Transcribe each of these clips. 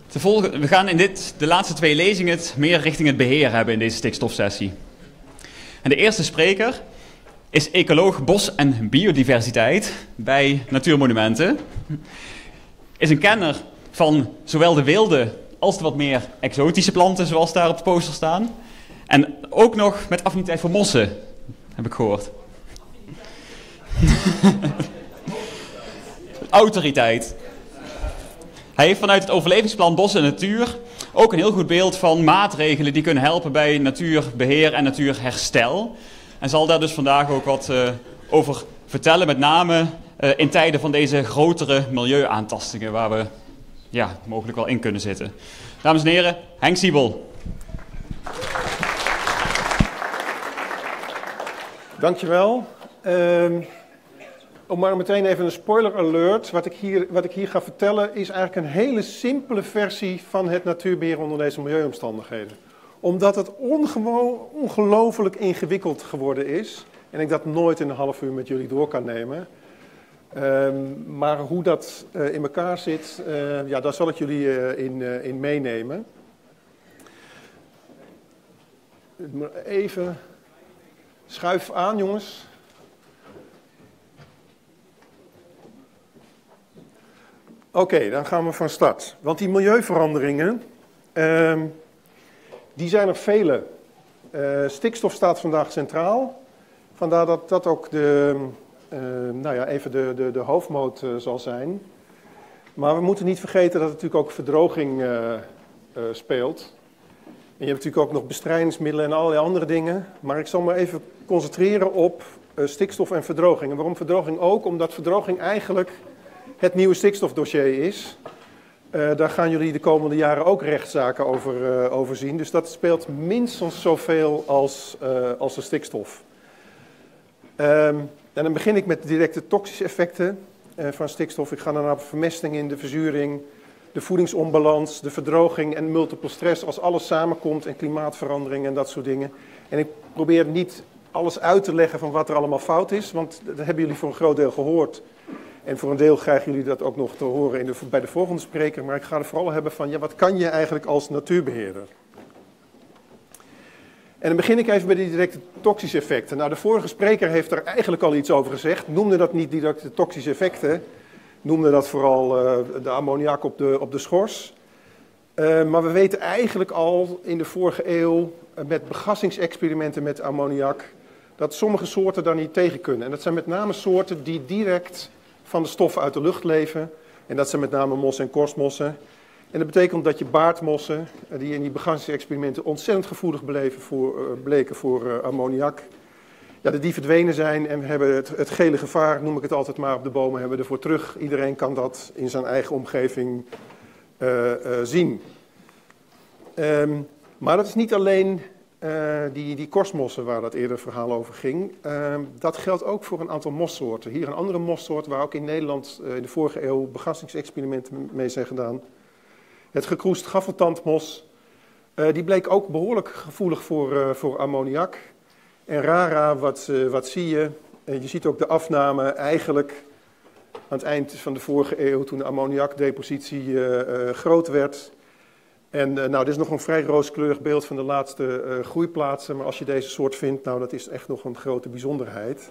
We gaan in de laatste 2 lezingen het meer richting het beheer hebben in deze stikstofsessie. En de eerste spreker is ecoloog bos en biodiversiteit bij Natuurmonumenten. Is een kenner van zowel de wilde als de wat meer exotische planten, zoals daar op de poster staan. En ook nog met affiniteit voor mossen, heb ik gehoord. Autoriteit. Hij heeft vanuit het overlevingsplan Bos en Natuur ook een heel goed beeld van maatregelen die kunnen helpen bij natuurbeheer en natuurherstel. En zal daar dus vandaag ook wat over vertellen, met name in tijden van deze grotere milieuaantastingen waar we mogelijk wel in kunnen zitten. Dames en heren, Henk Siebel. Dankjewel. Om maar meteen even een spoiler alert. Wat ik hier ga vertellen is eigenlijk een hele simpele versie van het natuurbeheer onder deze milieuomstandigheden. Omdat het ongelooflijk ingewikkeld geworden is. En ik dat nooit in een half uur met jullie door kan nemen. Maar hoe dat in elkaar zit, daar zal ik jullie in meenemen. Even schuif aan, jongens. Oké, dan gaan we van start. Want die milieuveranderingen, die zijn er vele. Stikstof staat vandaag centraal. Vandaar dat dat ook de hoofdmoot zal zijn. Maar we moeten niet vergeten dat natuurlijk ook verdroging speelt. En je hebt natuurlijk ook nog bestrijdingsmiddelen en allerlei andere dingen. Maar ik zal me even concentreren op stikstof en verdroging. En waarom verdroging ook? Omdat verdroging eigenlijk het nieuwe stikstofdossier is. Daar gaan jullie de komende jaren ook rechtszaken over zien. Dus dat speelt minstens zoveel als de stikstof. En dan begin ik met de directe toxische effecten van stikstof. Ik ga dan naar vermesting in, de verzuring, de voedingsonbalans, de verdroging en multiple stress. Als alles samenkomt en klimaatverandering en dat soort dingen. En ik probeer niet alles uit te leggen van wat er allemaal fout is. Want dat hebben jullie voor een groot deel gehoord. En voor een deel krijgen jullie dat ook nog te horen bij de volgende spreker. Maar ik ga er vooral hebben van, wat kan je eigenlijk als natuurbeheerder? En dan begin ik even bij die directe toxische effecten. Nou, de vorige spreker heeft er eigenlijk al iets over gezegd. Noemde dat niet directe toxische effecten. Noemde dat vooral de ammoniak op de schors. Maar we weten eigenlijk al in de vorige eeuw met begassingsexperimenten met ammoniak dat sommige soorten daar niet tegen kunnen. En dat zijn met name soorten die direct van de stoffen uit de lucht leven. En dat zijn met name mossen en korstmossen. En dat betekent dat je baardmossen, die in die begassingsexperimenten ontzettend gevoelig bleken voor ammoniak, dat die verdwenen zijn en we hebben het gele gevaar, noem ik het altijd maar, op de bomen hebben we ervoor terug. Iedereen kan dat in zijn eigen omgeving zien. Maar dat is niet alleen die korstmossen waar dat eerder verhaal over ging. Dat geldt ook voor een aantal mossoorten. Hier een andere mossoort waar ook in Nederland in de vorige eeuw begassingsexperimenten mee zijn gedaan. Het gekroest gaffeltandmos. Die bleek ook behoorlijk gevoelig voor ammoniak. En rara, wat zie je? Je ziet ook de afname eigenlijk aan het eind van de vorige eeuw toen de ammoniakdepositie groot werd. En dit is nog een vrij rooskleurig beeld van de laatste groeiplaatsen. Maar als je deze soort vindt, dat is echt nog een grote bijzonderheid.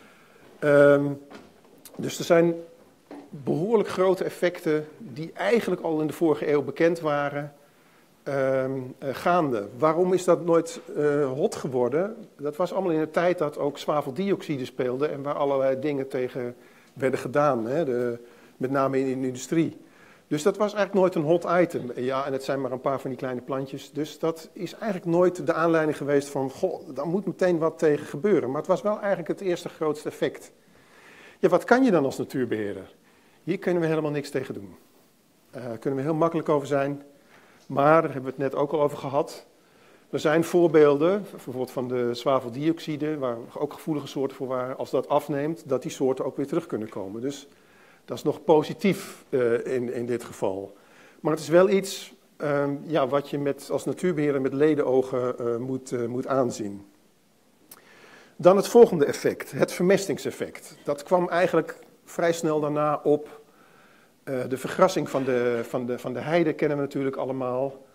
Dus er zijn behoorlijk grote effecten die eigenlijk al in de vorige eeuw bekend waren, gaande. Waarom is dat nooit hot geworden? Dat was allemaal in de tijd dat ook zwaveldioxide speelde en waar allerlei dingen tegen werden gedaan, met name in de industrie. Dus dat was eigenlijk nooit een hot item. Ja, en het zijn maar een paar van die kleine plantjes. Dus dat is eigenlijk nooit de aanleiding geweest van, daar moet meteen wat tegen gebeuren. Maar het was wel eigenlijk het eerste grootste effect. Ja, wat kan je dan als natuurbeheerder? Hier kunnen we helemaal niks tegen doen. Daar kunnen we heel makkelijk over zijn. Maar, daar hebben we het net ook al over gehad. Er zijn voorbeelden, bijvoorbeeld van de zwaveldioxide, waar ook gevoelige soorten voor waren. Als dat afneemt, dat die soorten ook weer terug kunnen komen. Dus dat is nog positief in dit geval. Maar het is wel iets wat je als natuurbeheerder met ledenogen moet aanzien. Dan het volgende effect, het vermestingseffect. Dat kwam eigenlijk vrij snel daarna op De vergrassing van de heide kennen we natuurlijk allemaal.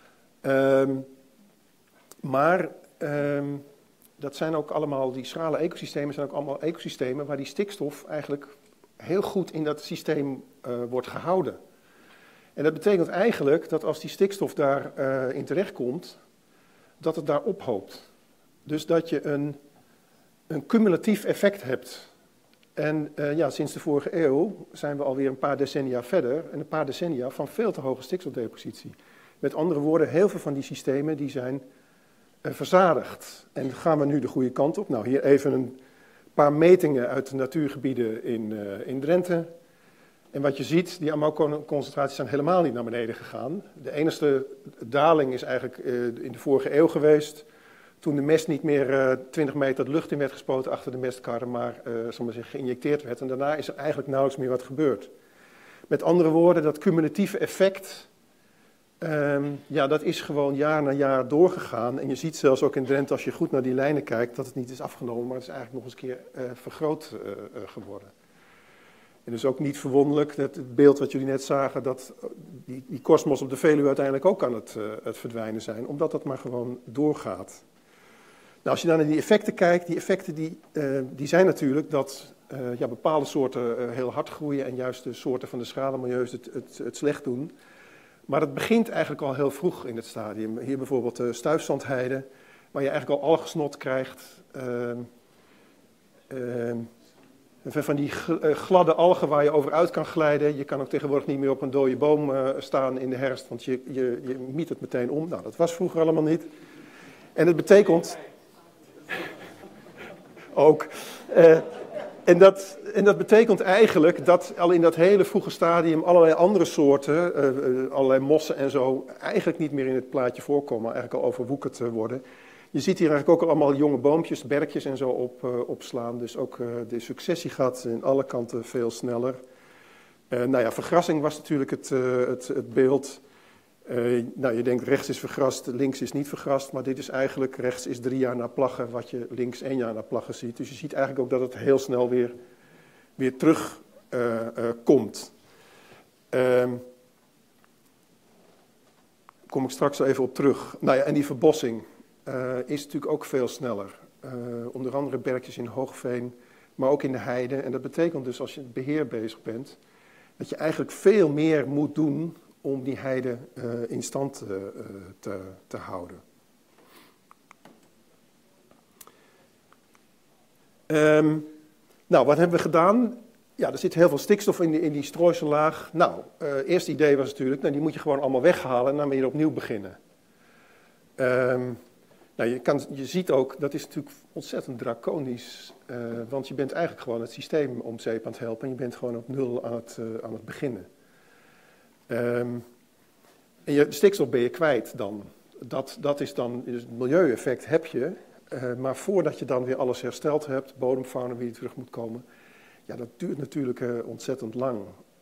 Maar dat zijn ook allemaal, die schrale ecosystemen zijn ook allemaal ecosystemen waar die stikstof eigenlijk heel goed in dat systeem wordt gehouden. En dat betekent eigenlijk dat als die stikstof daarin terechtkomt, dat het daar ophoopt. Dus dat je een cumulatief effect hebt. En sinds de vorige eeuw zijn we alweer een paar decennia verder. En een paar decennia van veel te hoge stikstofdepositie. Met andere woorden, heel veel van die systemen die zijn verzadigd. En gaan we nu de goede kant op? Nou, hier even een paar metingen uit de natuurgebieden in Drenthe. En wat je ziet, die ammoniumconcentraties zijn helemaal niet naar beneden gegaan. De enige daling is eigenlijk in de vorige eeuw geweest. Toen de mest niet meer 20 meter de lucht in werd gespoten achter de mestkarren, maar geïnjecteerd werd. En daarna is er eigenlijk nauwelijks meer wat gebeurd. Met andere woorden, dat cumulatieve effect, dat is gewoon jaar na jaar doorgegaan. En je ziet zelfs ook in Drenthe, als je goed naar die lijnen kijkt, dat het niet is afgenomen, maar het is eigenlijk nog eens een keer vergroot geworden. En dus ook niet verwonderlijk, dat het beeld wat jullie net zagen, dat die kosmos op de Veluwe uiteindelijk ook aan het verdwijnen zijn, omdat dat maar gewoon doorgaat. Nou, als je dan naar die effecten kijkt, die effecten die zijn natuurlijk dat bepaalde soorten heel hard groeien en juist de soorten van de schrale milieus het slecht doen. Maar dat begint eigenlijk al heel vroeg in het stadium. Hier bijvoorbeeld de stuifzandheide, waar je eigenlijk al algesnot krijgt. Van die gladde algen waar je over uit kan glijden. Je kan ook tegenwoordig niet meer op een dode boom staan in de herfst, want je miet het meteen om. Nou, dat was vroeger allemaal niet. En het betekent ook. En dat betekent eigenlijk dat al in dat hele vroege stadium allerlei andere soorten, allerlei mossen en zo, eigenlijk niet meer in het plaatje voorkomen, eigenlijk al overwoekerd worden. Je ziet hier eigenlijk ook al allemaal jonge boompjes, berkjes en zo opslaan. Dus ook de successie gaat in alle kanten veel sneller. Vergrassing was natuurlijk het beeld. Je denkt rechts is vergrast, links is niet vergrast. Maar dit is eigenlijk, rechts is 3 jaar na plaggen, wat je links 1 jaar na plaggen ziet. Dus je ziet eigenlijk ook dat het heel snel weer terug komt. Kom ik straks even op terug. En die verbossing is natuurlijk ook veel sneller. Onder andere berkjes in Hoogveen, maar ook in de heide. En dat betekent dus als je het beheer bezig bent, dat je eigenlijk veel meer moet doen om die heide in stand te houden. Wat hebben we gedaan? Ja, er zit heel veel stikstof in die strooisellaag. Het eerste idee was natuurlijk, die moet je gewoon allemaal weghalen en dan weer opnieuw beginnen. Je ziet ook, dat is natuurlijk ontzettend draconisch, want je bent eigenlijk gewoon het systeem om zeep aan het helpen en je bent gewoon op nul aan het beginnen. En je stikstof ben je kwijt dan. Dat is dan, dus het milieueffect heb je, maar voordat je dan weer alles hersteld hebt, bodemfauna weer terug moet komen, ja, dat duurt natuurlijk ontzettend lang.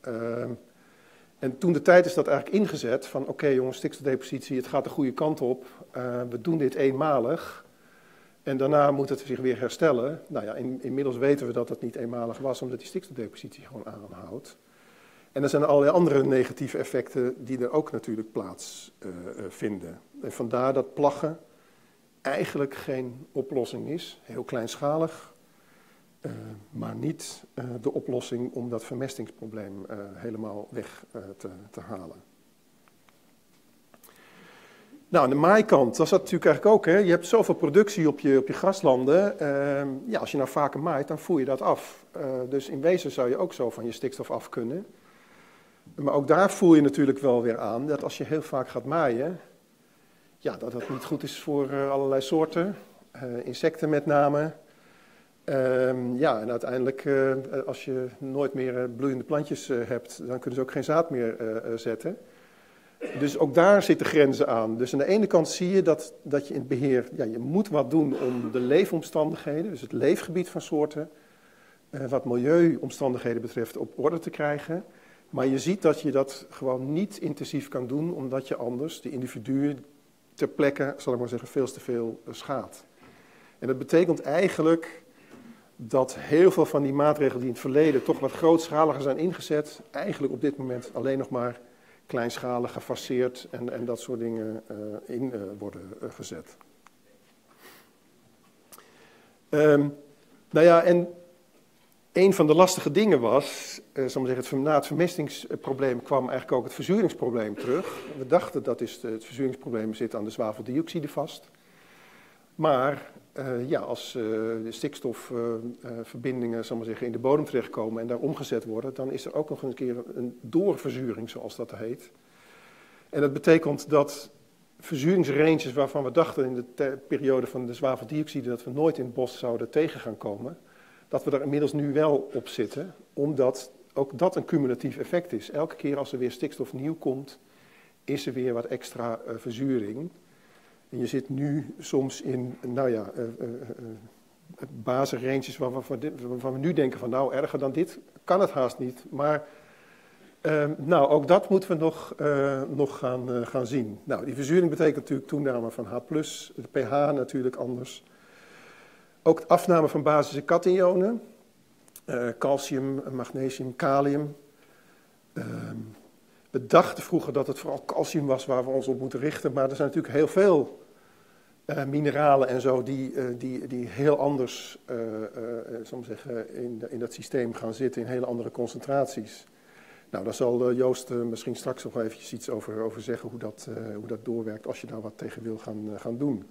En toen de tijd is dat eigenlijk ingezet van oké, jongens, stikstofdepositie, het gaat de goede kant op. We doen dit eenmalig en daarna moet het zich weer herstellen. Inmiddels weten we dat het niet eenmalig was, omdat die stikstofdepositie gewoon aanhoudt. En er zijn allerlei andere negatieve effecten die er ook natuurlijk plaats vinden. En vandaar dat plaggen eigenlijk geen oplossing is, heel kleinschalig. Maar niet de oplossing om dat vermestingsprobleem helemaal weg te halen. Aan de maaikant, dat is dat natuurlijk eigenlijk ook. Hè? Je hebt zoveel productie op je graslanden. Als je nou vaker maait, dan voer je dat af. Dus in wezen zou je ook zo van je stikstof af kunnen. Maar ook daar voel je natuurlijk wel weer aan dat als je heel vaak gaat maaien, ja, dat dat niet goed is voor allerlei soorten, insecten met name. En uiteindelijk, als je nooit meer bloeiende plantjes hebt, dan kunnen ze ook geen zaad meer zetten. Dus ook daar zitten grenzen aan. Dus aan de ene kant zie je dat je in het beheer, ja, je moet wat doen om de leefomstandigheden, dus het leefgebied van soorten, wat milieuomstandigheden betreft, op orde te krijgen. Maar je ziet dat je dat gewoon niet intensief kan doen, omdat je anders de individuen ter plekke, zal ik maar zeggen, veel te veel schaadt. En dat betekent eigenlijk dat heel veel van die maatregelen die in het verleden toch wat grootschaliger zijn ingezet, eigenlijk op dit moment alleen nog maar kleinschalig, gefaseerd en dat soort dingen in worden gezet. Nou ja, en een van de lastige dingen was, na het vermestingsprobleem kwam eigenlijk ook het verzuuringsprobleem terug. We dachten dat het verzuuringsprobleem zit aan de zwaveldioxide vast. Maar als de stikstofverbindingen in de bodem terechtkomen en daar omgezet worden, dan is er ook nog een keer een doorverzuring, zoals dat heet. En dat betekent dat verzuringsranges waarvan we dachten in de periode van de zwaveldioxide dat we nooit in het bos zouden tegen gaan komen, dat we er inmiddels nu wel op zitten, omdat ook dat een cumulatief effect is. Elke keer als er weer stikstof nieuw komt, is er weer wat extra verzuring. En je zit nu soms in, basisranges waarvan we nu denken van nou, erger dan dit kan het haast niet. Maar ook dat moeten we nog gaan zien. Nou, die verzuring betekent natuurlijk toename van H+, de pH natuurlijk anders. Ook de afname van basische kationen, calcium, magnesium, kalium. We dachten vroeger dat het vooral calcium was waar we ons op moeten richten, maar er zijn natuurlijk heel veel mineralen en zo die heel anders in dat systeem gaan zitten, in hele andere concentraties. Nou, daar zal Joost misschien straks nog eventjes iets over zeggen hoe dat doorwerkt als je daar wat tegen wil gaan doen.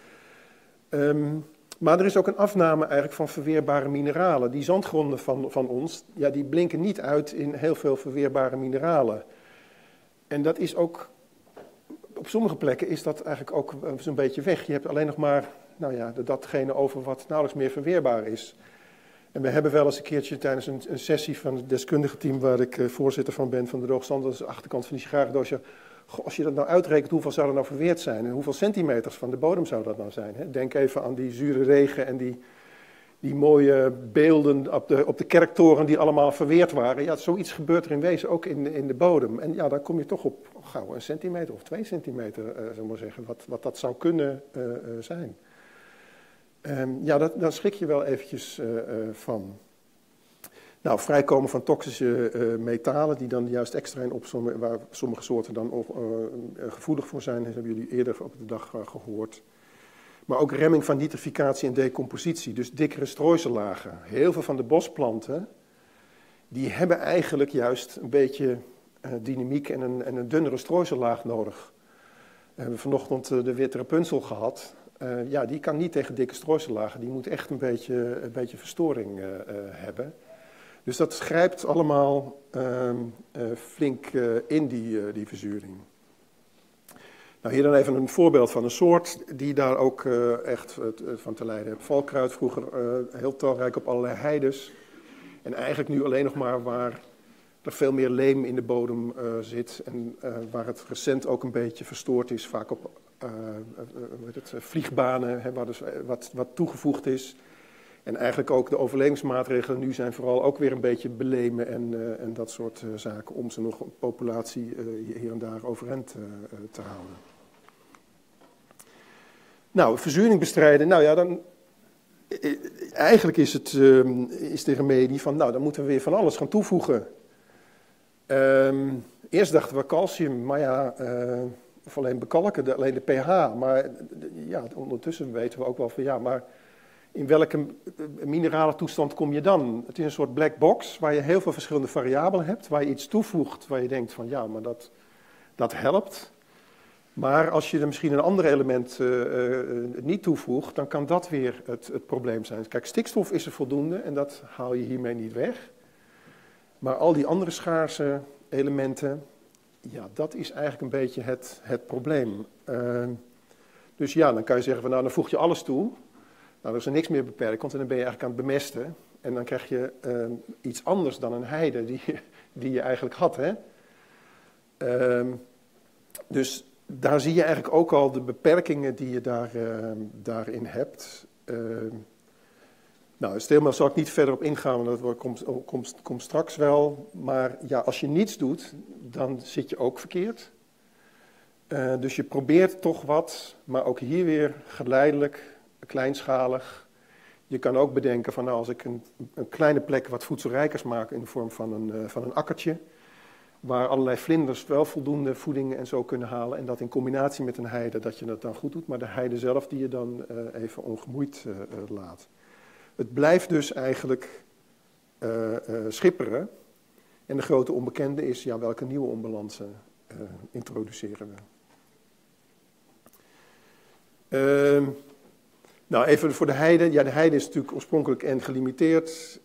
Maar er is ook een afname eigenlijk van verweerbare mineralen. Die zandgronden van ons, ja, die blinken niet uit in heel veel verweerbare mineralen. En dat is ook, op sommige plekken is dat eigenlijk ook zo'n beetje weg. Je hebt alleen nog maar datgene over wat nauwelijks meer verweerbaar is. En we hebben wel eens een keertje tijdens een sessie van het deskundige team, waar ik voorzitter van ben, van de droogstand, dat is de achterkant van die sigarendoosje. Als je dat nou uitrekent, hoeveel zou er nou verweerd zijn? En hoeveel centimeters van de bodem zou dat nou zijn? Hè? Denk even aan die zure regen en die mooie beelden op de kerktoren die allemaal verweerd waren. Ja, zoiets gebeurt er in wezen ook in de bodem. En ja, daar kom je toch op gauw 1 centimeter of 2 centimeter, zullen we maar zeggen, wat dat zou kunnen zijn. Daar schrik je wel eventjes van. Nou, vrijkomen van toxische metalen die dan juist extra in opzommen, waar sommige soorten dan gevoelig voor zijn, dat hebben jullie eerder op de dag gehoord. Maar ook remming van nitrificatie en decompositie, dus dikkere strooisellagen. Heel veel van de bosplanten, die hebben eigenlijk juist een beetje dynamiek en een dunnere strooisellaag nodig. We hebben vanochtend de witte Rapunzel gehad. Die kan niet tegen dikke strooisellagen, die moet echt een beetje verstoring hebben. Dus dat grijpt allemaal flink in die verzuring. Nou, hier dan even een voorbeeld van een soort die daar ook echt van te lijden heeft. Valkruid, vroeger heel talrijk op allerlei heides. En eigenlijk nu alleen nog maar waar er veel meer leem in de bodem zit. En waar het recent ook een beetje verstoord is, vaak op vliegbanen, waar dus wat toegevoegd is. En eigenlijk ook de overlevingsmaatregelen nu zijn vooral ook weer een beetje belemen en dat soort zaken, om ze nog een populatie hier en daar overeind te houden. Nou, verzuring bestrijden, dan eigenlijk is de remedie van, dan moeten we weer van alles gaan toevoegen. Eerst dachten we calcium, maar of alleen bekalken, alleen de pH. Maar ondertussen weten we ook wel van maar in welke minerale toestand kom je dan? Het is een soort black box waar je heel veel verschillende variabelen hebt, waar je iets toevoegt waar je denkt van maar dat helpt. Maar als je er misschien een ander element niet toevoegt, dan kan dat weer het probleem zijn. Kijk, stikstof is er voldoende en dat haal je hiermee niet weg. Maar al die andere schaarse elementen, dat is eigenlijk een beetje het probleem. Dus dan kan je zeggen van dan voeg je alles toe. Nou, er is er niks meer beperkend en dan ben je eigenlijk aan het bemesten. En dan krijg je iets anders dan een heide die je eigenlijk had. Hè? Dus daar zie je eigenlijk ook al de beperkingen die je daarin hebt. Helemaal zal ik niet verder op ingaan, want dat komt straks wel. Maar als je niets doet, dan zit je ook verkeerd. Dus je probeert toch wat, maar ook hier weer geleidelijk, kleinschalig, Je kan ook bedenken van nou, als ik een kleine plek wat voedselrijkers maak in de vorm van een akkertje, waar allerlei vlinders wel voldoende voeding en zo kunnen halen, en dat in combinatie met een heide, dat je dat dan goed doet, maar de heide zelf die je dan even ongemoeid laat. Het blijft dus eigenlijk schipperen. En de grote onbekende is, ja, welke nieuwe onbalansen introduceren we. Nou, even voor de heide. Ja, de heide is natuurlijk oorspronkelijk en gelimiteerd.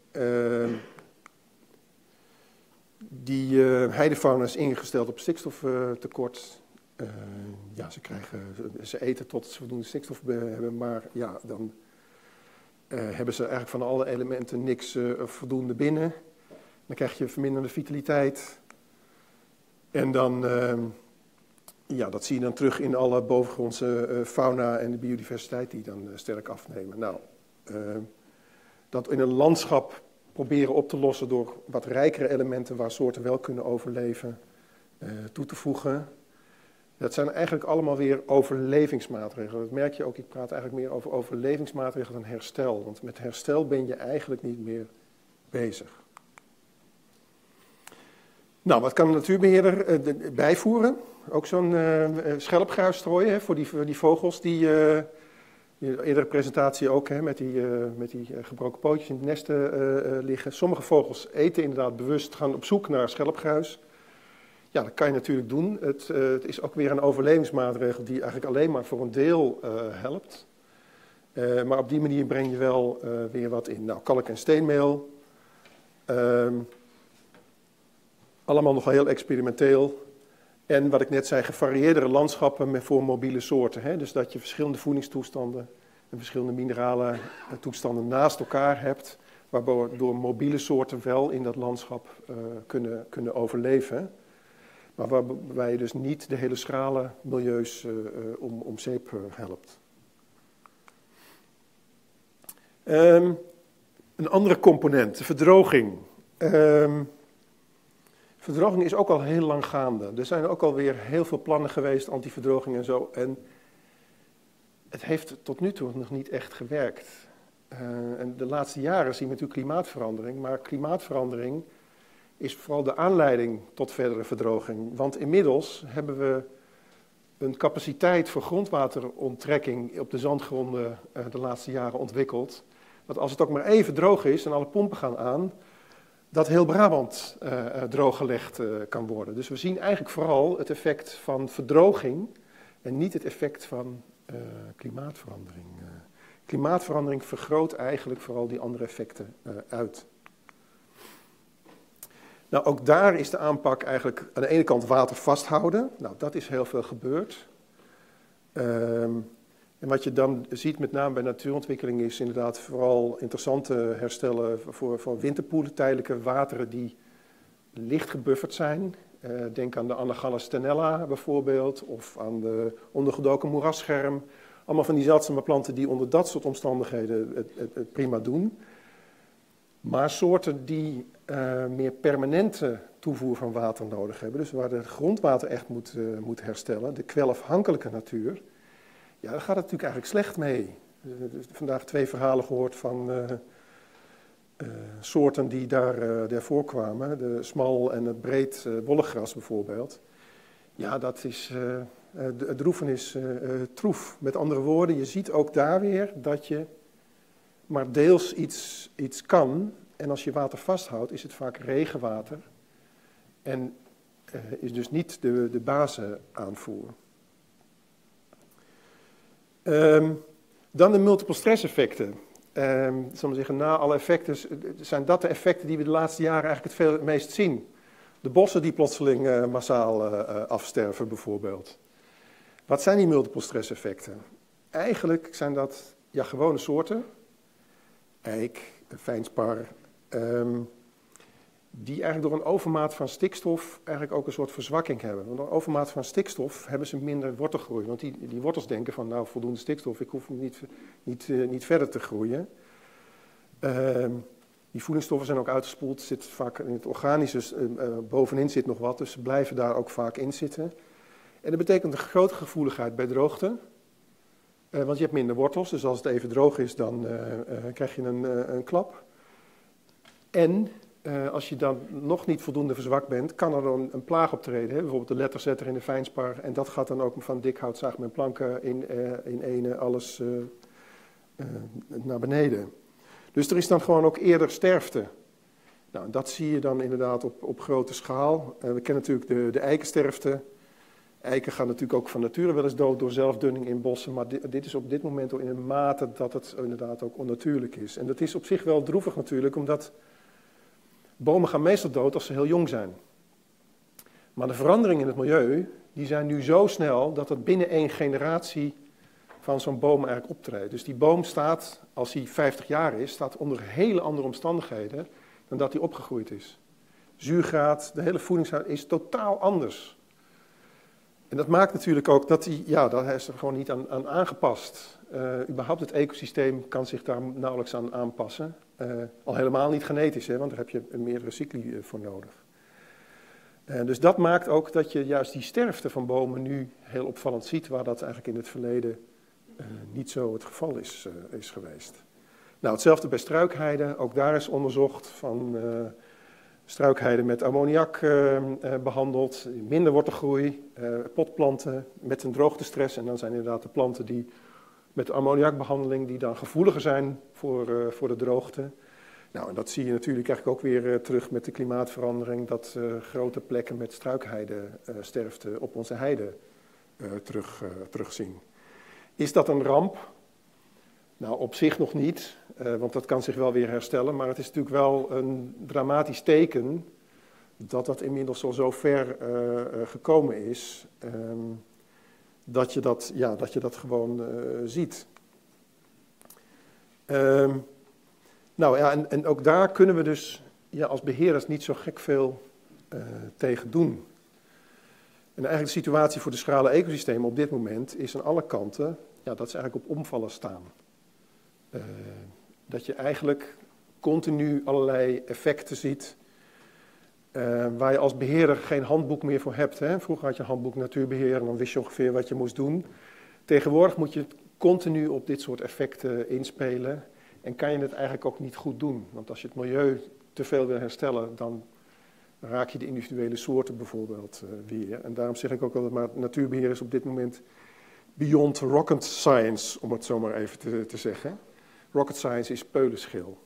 Die heidefauna is ingesteld op stikstoftekort. Ja, ze eten tot ze voldoende stikstof hebben, maar ja, dan hebben ze eigenlijk van alle elementen niks voldoende binnen. Dan krijg je verminderde vitaliteit. En dan, ja, dat zie je dan terug in alle bovengrondse fauna en de biodiversiteit die dan sterk afnemen. Nou, dat in een landschap proberen op te lossen door wat rijkere elementen waar soorten wel kunnen overleven toe te voegen. Dat zijn eigenlijk allemaal weer overlevingsmaatregelen. Dat merk je ook, ik praat eigenlijk meer over overlevingsmaatregelen dan herstel. Want met herstel ben je eigenlijk niet meer bezig. Nou, wat kan de natuurbeheerder bijvoeren? Ook zo'n schelpgruisstrooien voor die vogels die eerdere presentatie ook met die gebroken pootjes in het nesten liggen. Sommige vogels eten inderdaad bewust, gaan op zoek naar schelpgruis. Ja, dat kan je natuurlijk doen. Het is ook weer een overlevingsmaatregel die eigenlijk alleen maar voor een deel helpt. Maar op die manier breng je wel weer wat in. Nou, kalk en steenmeel. Allemaal nog heel experimenteel. En wat ik net zei, gevarieerdere landschappen voor mobiele soorten. Hè? Dus dat je verschillende voedingstoestanden en verschillende minerale toestanden naast elkaar hebt, waardoor mobiele soorten wel in dat landschap kunnen overleven. Maar waarbij je dus niet de hele schrale milieus om zeep helpt. Een andere component, de verdroging. Verdroging is ook al heel lang gaande. Er zijn ook alweer heel veel plannen geweest, antiverdroging en zo. En het heeft tot nu toe nog niet echt gewerkt. En de laatste jaren zien we natuurlijk klimaatverandering. Maar klimaatverandering is vooral de aanleiding tot verdere verdroging. Want inmiddels hebben we een capaciteit voor grondwateronttrekking op de zandgronden de laatste jaren ontwikkeld. Dat als het ook maar even droog is en alle pompen gaan aan, dat heel Brabant drooggelegd kan worden. Dus we zien eigenlijk vooral het effect van verdroging en niet het effect van klimaatverandering. Klimaatverandering vergroot eigenlijk vooral die andere effecten uit. Nou, ook daar is de aanpak eigenlijk aan de ene kant water vasthouden. Nou, dat is heel veel gebeurd. En wat je dan ziet, met name bij natuurontwikkeling, is inderdaad vooral interessante herstellen voor winterpoelen, tijdelijke wateren die licht gebufferd zijn. Denk aan de Anagalla stenella bijvoorbeeld, of aan de ondergedoken moerasscherm. Allemaal van die zeldzame planten die onder dat soort omstandigheden het prima doen. Maar soorten die meer permanente toevoer van water nodig hebben, dus waar de grondwater echt moet herstellen, de kwelafhankelijke natuur, ja, daar gaat het natuurlijk eigenlijk slecht mee. Vandaag 2 verhalen gehoord van soorten die daar voorkwamen. De smal en het breed wollegras bijvoorbeeld. Ja, dat is droefenis troef. Met andere woorden, je ziet ook daar weer dat je maar deels iets kan. En als je water vasthoudt, is het vaak regenwater. En is dus niet de basisaanvoer. Dan de multiple stress effecten. Zal maar zeggen, na alle effecten zijn dat de effecten die we de laatste jaren eigenlijk het meest zien. De bossen die plotseling massaal afsterven bijvoorbeeld. Wat zijn die multiple stress effecten? Eigenlijk zijn dat gewone soorten. Eik, fijnspar. Die eigenlijk door een overmaat van stikstof eigenlijk ook een soort verzwakking hebben. Want door een overmaat van stikstof hebben ze minder wortelgroei. Want die wortels denken van, nou, voldoende stikstof, ik hoef niet verder te groeien. Die voedingsstoffen zijn ook uitgespoeld, zit vaak in het organische, bovenin zit nog wat, dus ze blijven daar ook vaak in zitten. En dat betekent een grote gevoeligheid bij droogte. Want je hebt minder wortels, dus als het even droog is, dan krijg je een klap. En als je dan nog niet voldoende verzwakt bent, kan er dan een plaag optreden. Hè? Bijvoorbeeld de letterzetter in de fijnspar. En dat gaat dan ook van dik hout, zaag met planken in ene alles naar beneden. Dus er is dan gewoon ook eerder sterfte. Nou, dat zie je dan inderdaad op grote schaal. We kennen natuurlijk de eikensterfte. Eiken gaan natuurlijk ook van nature wel eens dood door zelfdunning in bossen. Maar dit is op dit moment al in een mate dat het inderdaad ook onnatuurlijk is. En dat is op zich wel droevig natuurlijk, omdat bomen gaan meestal dood als ze heel jong zijn. Maar de veranderingen in het milieu, die zijn nu zo snel dat het binnen 1 generatie van zo'n boom eigenlijk optreedt. Dus die boom staat, als hij 50 jaar is, staat onder hele andere omstandigheden dan dat hij opgegroeid is. Zuurgraad, de hele voedingsgraad is totaal anders. En dat maakt natuurlijk ook dat daar is er gewoon niet aan aangepast. Überhaupt het ecosysteem kan zich daar nauwelijks aan aanpassen. Al helemaal niet genetisch, hè, want daar heb je meerdere cycli voor nodig. Dus dat maakt ook dat je juist die sterfte van bomen nu heel opvallend ziet, waar dat eigenlijk in het verleden niet zo het geval is geweest. Nou, hetzelfde bij struikheiden. Ook daar is onderzocht van struikheiden met ammoniak behandeld, minder wortelgroei, potplanten met een droogtestress. En dan zijn inderdaad de planten die met de ammoniakbehandeling die dan gevoeliger zijn voor de droogte. Nou, en dat zie je natuurlijk eigenlijk ook weer terug met de klimaatverandering, dat grote plekken met struikheidensterfte op onze heide terugzien. Is dat een ramp? Nou, op zich nog niet, want dat kan zich wel weer herstellen. Maar het is natuurlijk wel een dramatisch teken dat dat inmiddels al zo ver gekomen is, dat je dat gewoon ziet. Nou ja, en ook daar kunnen we dus als beheerders niet zo gek veel tegen doen. En eigenlijk de situatie voor de schrale ecosystemen op dit moment is aan alle kanten, dat ze eigenlijk op omvallen staan. Dat je eigenlijk continu allerlei effecten ziet, waar je als beheerder geen handboek meer voor hebt. Hè? Vroeger had je een handboek natuurbeheer en dan wist je ongeveer wat je moest doen. Tegenwoordig moet je continu op dit soort effecten inspelen en kan je het eigenlijk ook niet goed doen. Want als je het milieu te veel wil herstellen, dan raak je de individuele soorten bijvoorbeeld weer. En daarom zeg ik ook altijd maar, natuurbeheer is op dit moment beyond rocket science, om het zo maar even te zeggen. Rocket science is peulenschil.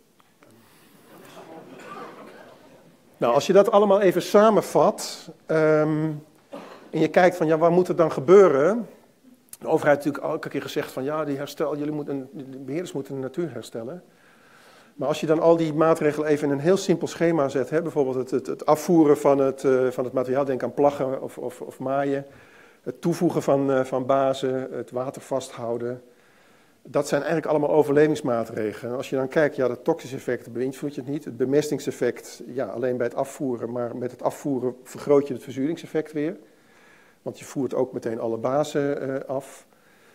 Nou, als je dat allemaal even samenvat en je kijkt van, waar moet het dan gebeuren? De overheid heeft natuurlijk elke keer gezegd van, de beheerders moeten de natuur herstellen. Maar als je dan al die maatregelen even in een heel simpel schema zet, hè, bijvoorbeeld het afvoeren van het materiaal, denk aan plaggen of maaien, het toevoegen van bazen, het water vasthouden. Dat zijn eigenlijk allemaal overlevingsmaatregelen. Als je dan kijkt, dat toxische effect beïnvloed je het niet. Het bemestingseffect, alleen bij het afvoeren, maar met het afvoeren vergroot je het verzuuringseffect weer. Want je voert ook meteen alle bazen af.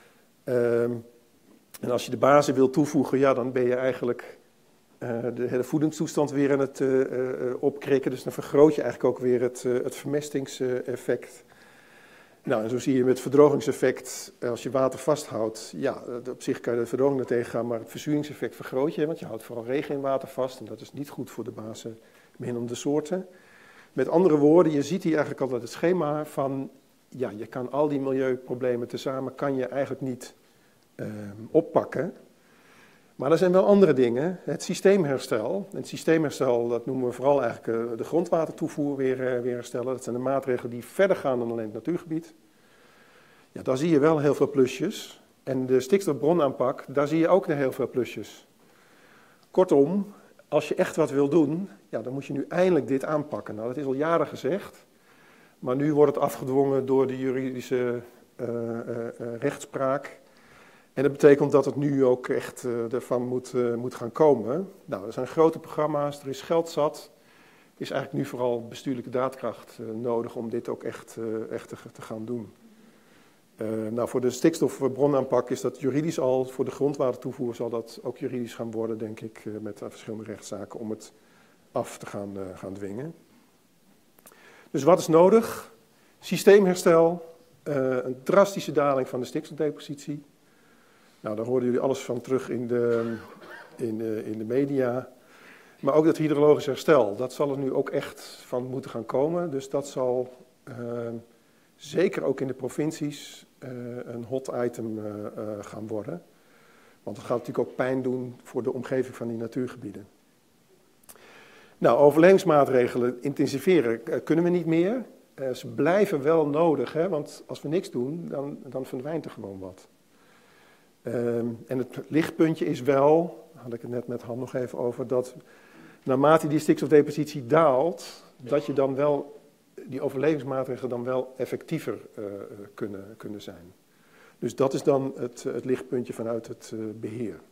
En als je de bazen wil toevoegen, dan ben je eigenlijk de hele voedingstoestand weer aan het opkrikken. Dus dan vergroot je eigenlijk ook weer het vermestingseffect. Nou, en zo zie je met het verdrogingseffect, als je water vasthoudt, op zich kan je de verdroging er tegen gaan, maar het verzuuringseffect vergroot je, want je houdt vooral regen in water vast en dat is niet goed voor de basisbehinnende soorten. Met andere woorden, je ziet hier eigenlijk altijd het schema van, je kan al die milieuproblemen tezamen, kan je eigenlijk niet oppakken. Maar er zijn wel andere dingen. Het systeemherstel. En het systeemherstel, dat noemen we vooral eigenlijk de grondwatertoevoer weer herstellen. Dat zijn de maatregelen die verder gaan dan alleen het natuurgebied. Daar zie je wel heel veel plusjes. En de stikstofbronaanpak, daar zie je ook heel veel plusjes. Kortom, als je echt wat wil doen, dan moet je nu eindelijk dit aanpakken. Nou, dat is al jaren gezegd. Maar nu wordt het afgedwongen door de juridische rechtspraak. En dat betekent dat het nu ook echt ervan moet gaan komen. Nou, er zijn grote programma's, er is geld zat. Er is eigenlijk nu vooral bestuurlijke daadkracht nodig om dit ook echt te gaan doen. Nou, voor de stikstofbronaanpak is dat juridisch al. Voor de grondwatertoevoer zal dat ook juridisch gaan worden, denk ik, met verschillende rechtszaken om het af te gaan dwingen. Dus wat is nodig? Systeemherstel, een drastische daling van de stikstofdepositie. Nou, daar hoorden jullie alles van terug in de media. Maar ook dat hydrologisch herstel, dat zal er nu ook echt van moeten gaan komen. Dus dat zal zeker ook in de provincies een hot item gaan worden. Want het gaat natuurlijk ook pijn doen voor de omgeving van die natuurgebieden. Nou, overlevingsmaatregelen intensiveren kunnen we niet meer. Ze blijven wel nodig, hè, want als we niks doen, dan verdwijnt er gewoon wat. En het lichtpuntje is wel, daar had ik het net met Han nog even over, dat naarmate die stikstofdepositie daalt, dat je dan wel, die overlevingsmaatregelen dan wel effectiever kunnen zijn. Dus dat is dan het lichtpuntje vanuit het beheer.